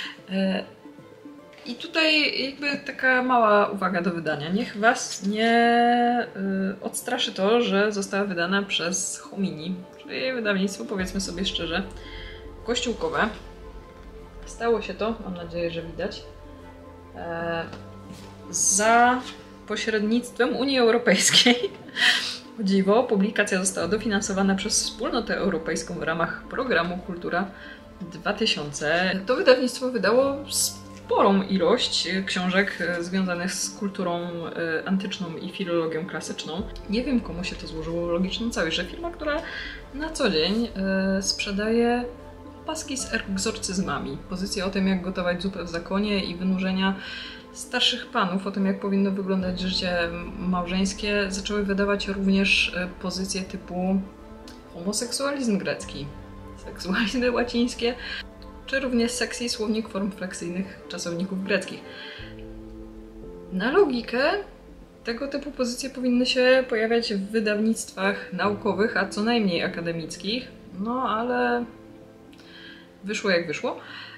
I tutaj jakby taka mała uwaga do wydania. Niech Was nie odstraszy to, że została wydana przez Homini, czyli wydawnictwo, powiedzmy sobie szczerze, kościółkowe. Stało się to, mam nadzieję, że widać, za pośrednictwem Unii Europejskiej. O dziwo, publikacja została dofinansowana przez Wspólnotę Europejską w ramach programu Kultura 2000. To wydawnictwo wydało sporą ilość książek związanych z kulturą antyczną i filologią klasyczną. Nie wiem, komu się to złożyło logiczną całość, że firma, która na co dzień sprzedaje paski z egzorcyzmami, pozycje o tym, jak gotować zupę w zakonie i wynurzenia starszych panów, o tym, jak powinno wyglądać życie małżeńskie, zaczęły wydawać również pozycje typu homoseksualizm grecki, seksualizmy łacińskie, czy również sekcji słownik form fleksyjnych czasowników greckich. Na logikę tego typu pozycje powinny się pojawiać w wydawnictwach naukowych, a co najmniej akademickich, no ale wyszło jak wyszło.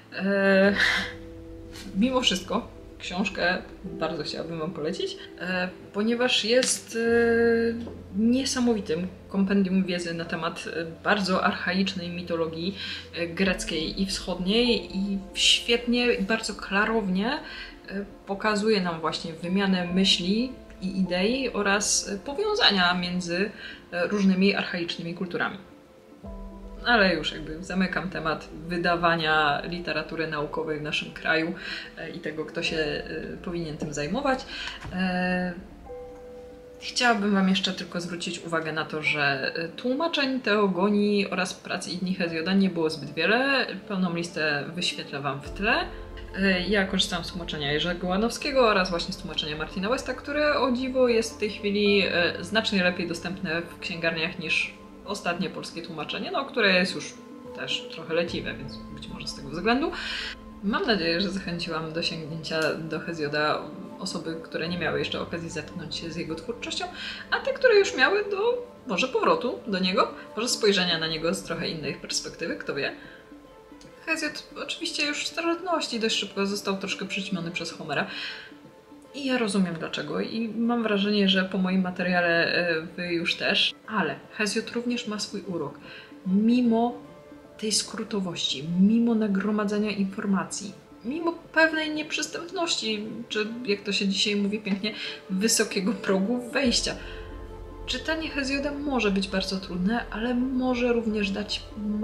Mimo wszystko książkę bardzo chciałabym Wam polecić, ponieważ jest niesamowitym kompendium wiedzy na temat bardzo archaicznej mitologii greckiej i wschodniej i świetnie i bardzo klarownie pokazuje nam właśnie wymianę myśli i idei oraz powiązania między różnymi archaicznymi kulturami. Ale już jakby zamykam temat wydawania literatury naukowej w naszym kraju i tego, kto się powinien tym zajmować. Chciałabym Wam jeszcze tylko zwrócić uwagę na to, że tłumaczeń Teogonii oraz prac i dni Hezjoda nie było zbyt wiele. Pełną listę wyświetlę Wam w tle. Ja korzystam z tłumaczenia Jerzego Łanowskiego oraz właśnie z tłumaczenia Martina Westa, które o dziwo jest w tej chwili znacznie lepiej dostępne w księgarniach niż ostatnie polskie tłumaczenie, no, które jest już też trochę leciwe, więc być może z tego względu. Mam nadzieję, że zachęciłam do sięgnięcia do Hezjoda osoby, które nie miały jeszcze okazji zetknąć się z jego twórczością, a te, które już miały, do może powrotu do niego, może spojrzenia na niego z trochę innej perspektywy, kto wie. Hezjod oczywiście już w starożytności dość szybko został troszkę przyćmiony przez Homera. I ja rozumiem dlaczego i mam wrażenie, że po moim materiale Wy już też. Ale Hezjod również ma swój urok. Mimo tej skrótowości, mimo nagromadzenia informacji, mimo pewnej nieprzystępności, czy jak to się dzisiaj mówi pięknie, wysokiego progu wejścia. Czytanie Hezjoda może być bardzo trudne, ale może również dać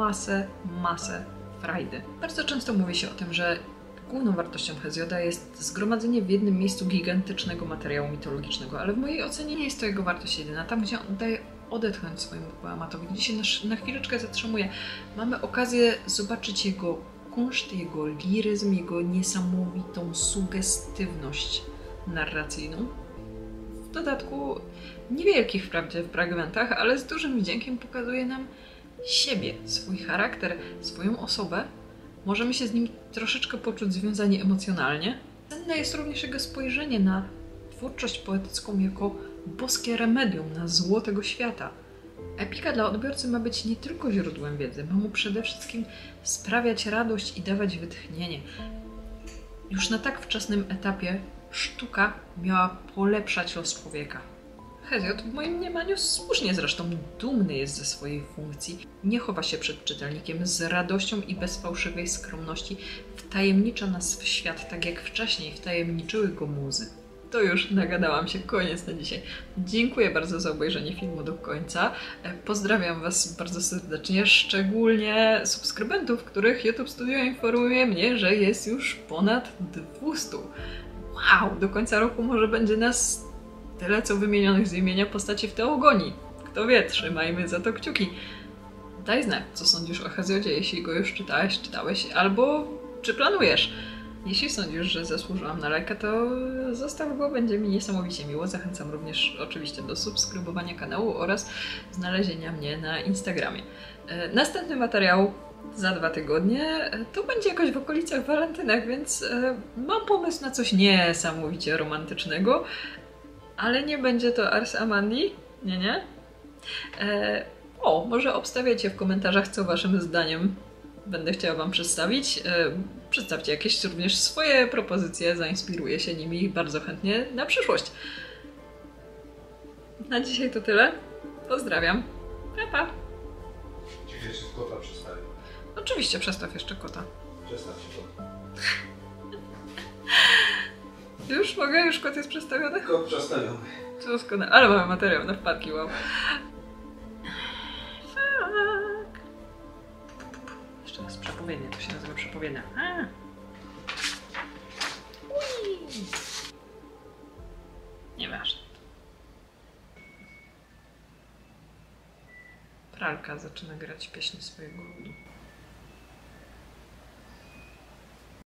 masę frajdy. Bardzo często mówi się o tym, że główną wartością Hezjoda jest zgromadzenie w jednym miejscu gigantycznego materiału mitologicznego, ale w mojej ocenie nie jest to jego wartość jedyna. Tam, gdzie on daje odetchnąć swojemu poematowi, gdzie się na chwileczkę zatrzymuje, mamy okazję zobaczyć jego kunszt, jego liryzm, jego niesamowitą sugestywność narracyjną. W dodatku niewielkich wprawdzie w fragmentach, ale z dużym wdziękiem pokazuje nam siebie, swój charakter, swoją osobę. Możemy się z nim troszeczkę poczuć związani emocjonalnie. Cenne jest również jego spojrzenie na twórczość poetycką jako boskie remedium na zło tego świata. Epika dla odbiorcy ma być nie tylko źródłem wiedzy, ma mu przede wszystkim sprawiać radość i dawać wytchnienie. Już na tak wczesnym etapie sztuka miała polepszać los człowieka. Hezjod w moim mniemaniu słusznie zresztą dumny jest ze swojej funkcji. Nie chowa się przed czytelnikiem, z radością i bez fałszywej skromności wtajemnicza nas w świat, tak jak wcześniej wtajemniczyły go muzy. To już nagadałam się, koniec na dzisiaj. Dziękuję bardzo za obejrzenie filmu do końca. Pozdrawiam Was bardzo serdecznie, szczególnie subskrybentów, których YouTube Studio informuje mnie, że jest już ponad 200. Wow, do końca roku może będzie nas tyle, co wymienionych z imienia postaci w Teogonii. Kto wie, trzymajmy za to kciuki. Daj znać, co sądzisz o Hezjodzie, jeśli go już czytałeś, albo czy planujesz. Jeśli sądzisz, że zasłużyłam na lajka, to zostaw go, będzie mi niesamowicie miło. Zachęcam również oczywiście do subskrybowania kanału oraz znalezienia mnie na Instagramie. Następny materiał za 2 tygodnie to będzie jakoś w okolicach walentynek, więc mam pomysł na coś niesamowicie romantycznego, ale nie będzie to Ars Amandi, nie. Może obstawiajcie w komentarzach, co Waszym zdaniem będę chciała Wam przedstawić. Przedstawcie jakieś również swoje propozycje, zainspiruję się nimi bardzo chętnie na przyszłość. Na dzisiaj to tyle. Pozdrawiam. Pa, pa. Czy jeszcze kota przestawię? Oczywiście, przestaw jeszcze kota. Przestaw się kota. Już mogę? Już kod jest przedstawiony? Kod przedstawiony. Doskonale. Ale mamy materiał na wpadki, wow. Fuck. Jeszcze raz przepowiednia, to się nazywa przepowiednia. Ui. Nieważne. Pralka zaczyna grać pieśń swojego ludu.